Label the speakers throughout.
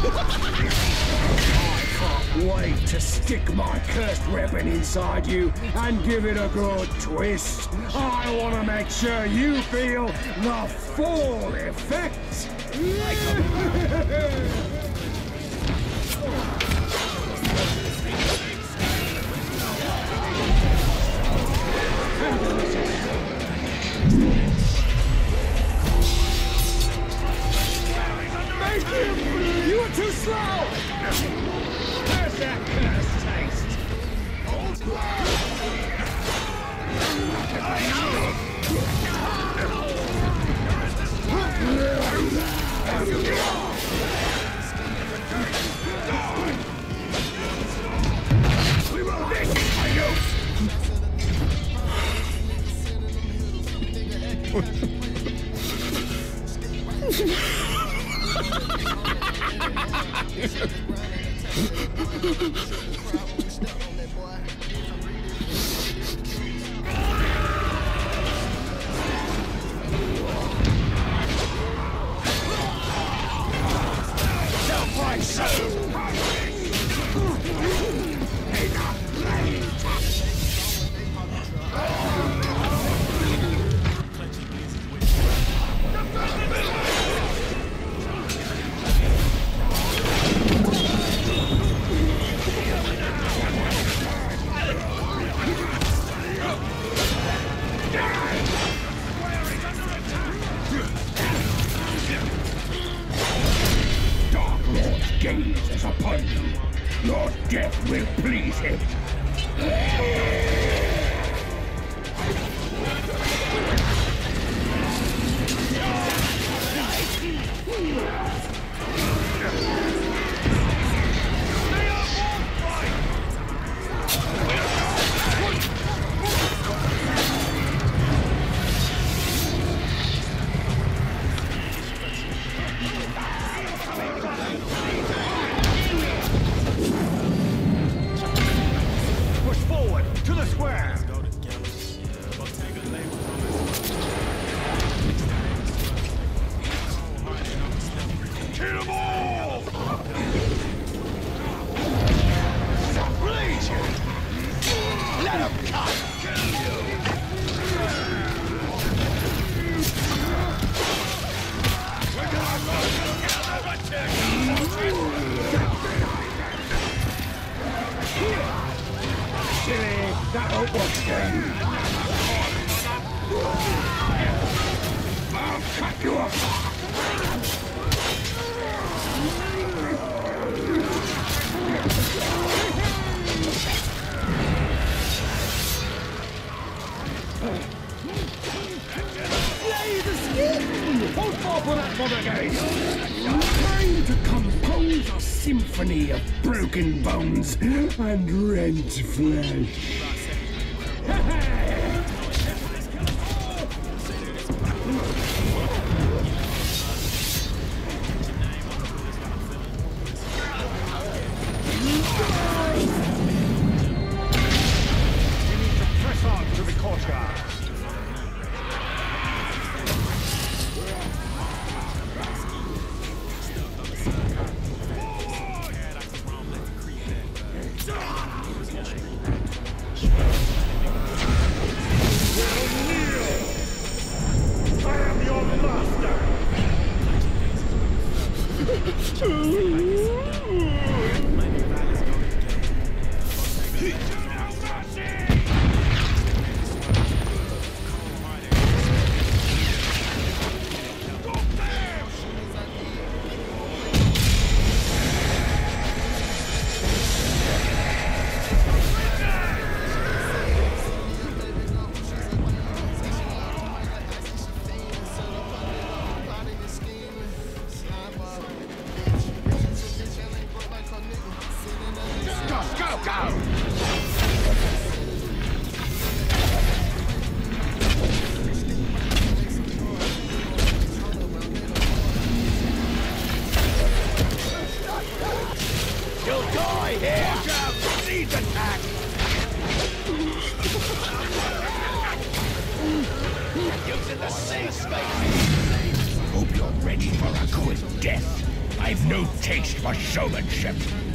Speaker 1: Wait to stick my cursed weapon inside you and give it a good twist. I want to make sure you feel the full effect. You were too slow! Where's that cursed taste? Gazes upon you. Your death will please him. That won't work again. I'll cut you off. Hold far for that one again. I'm trying to compose a symphony of broken bones and rent flesh.
Speaker 2: Press on to the courtyard.
Speaker 1: Hope you're ready for a quick death.
Speaker 2: I've no taste for showmanship.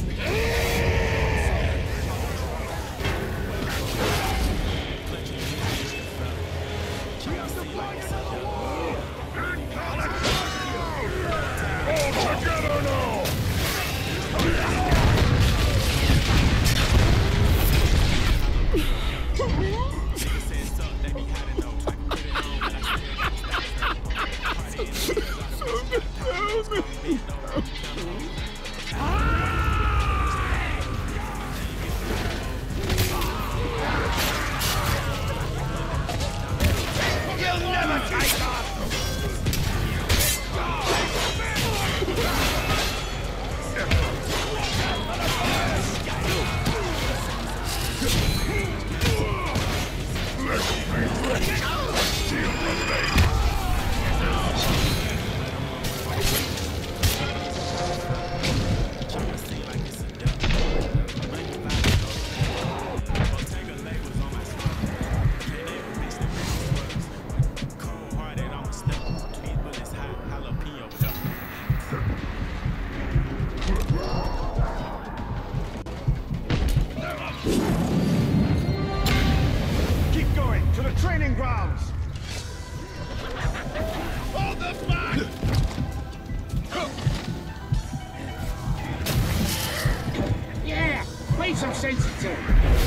Speaker 1: Some sensitive.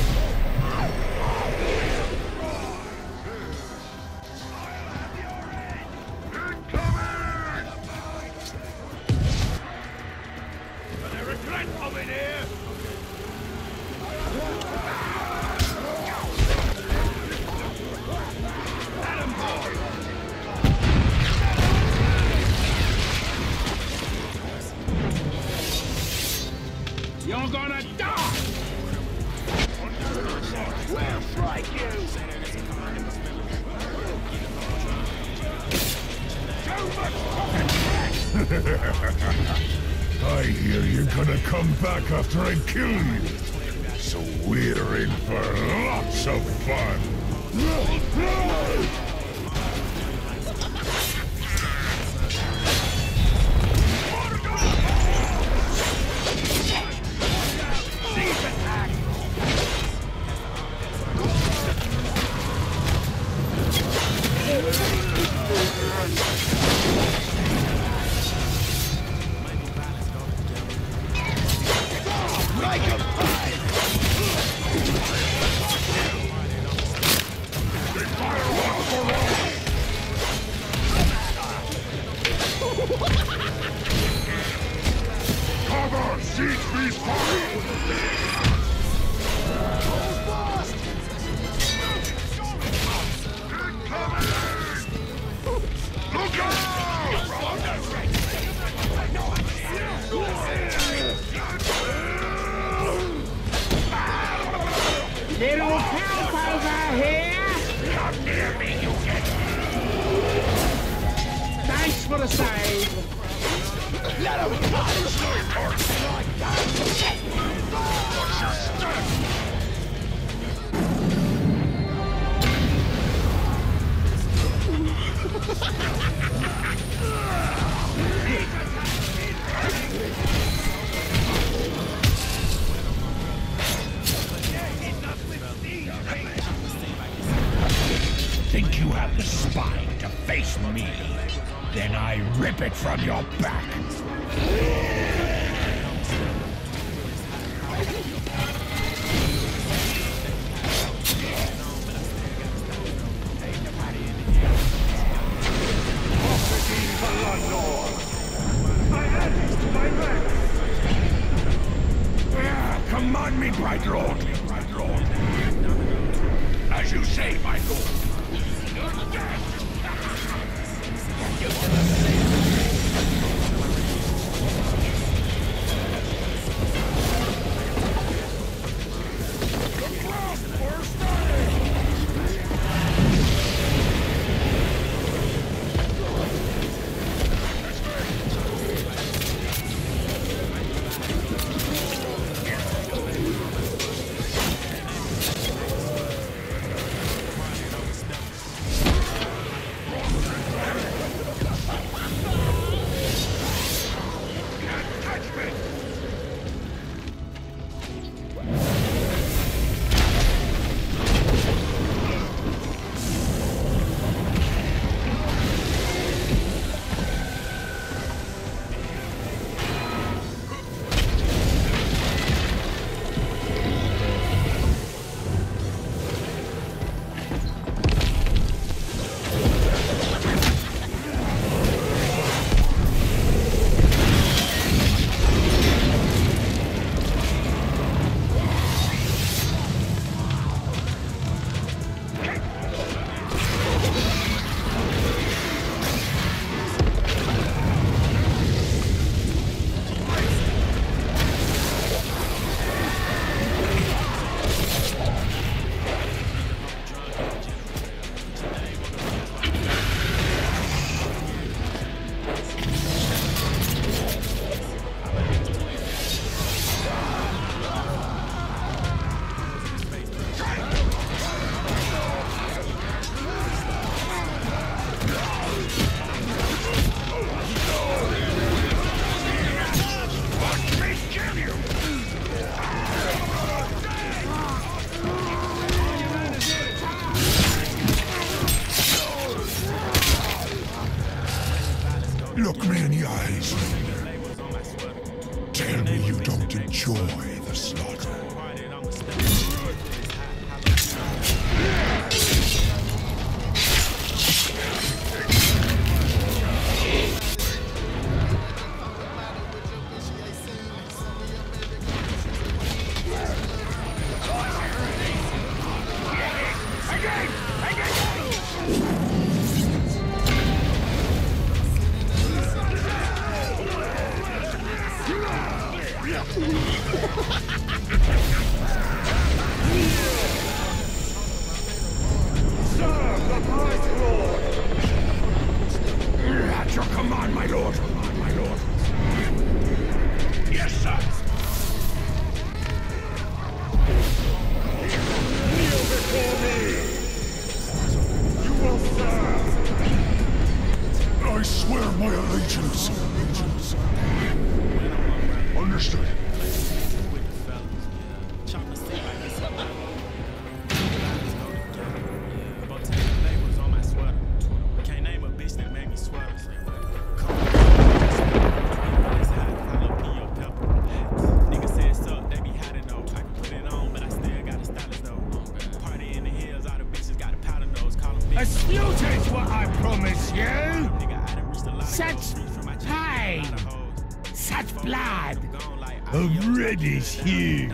Speaker 1: You're gonna die! We'll strike you!
Speaker 2: I hear you're gonna come back after I kill you. So we're in for lots of fun.
Speaker 1: Little help over here!
Speaker 2: Come near me, you get.
Speaker 1: Thanks for the save!
Speaker 2: Let him come! Like that! What's your step? Think you have the spine to face me? Then I rip it from your back. Command me, Bright Lord. As you say, my lord. Tell me you don't enjoy the slaughter.
Speaker 1: At your command, my lord. My lord.
Speaker 2: Yes, sir.
Speaker 1: Kneel before me. You will serve.
Speaker 2: I swear my allegiance. Understood.
Speaker 1: Assuage what I promise you! Such pain! Such blood!
Speaker 2: Of reddish hue.